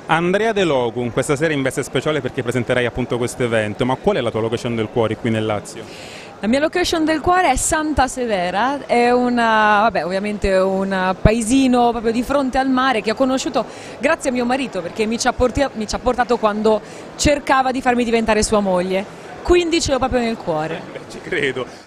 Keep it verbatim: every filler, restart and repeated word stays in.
Andrea De Logum, questa sera in veste speciale perché presenterai appunto questo evento, ma qual è la tua location del cuore qui nel Lazio? La mia location del cuore è Santa Severa, è una, vabbè, ovviamente un paesino proprio di fronte al mare che ho conosciuto grazie a mio marito perché mi ci ha, porti- mi ci ha portato quando cercava di farmi diventare sua moglie, quindi ce l'ho proprio nel cuore. Beh, ci credo.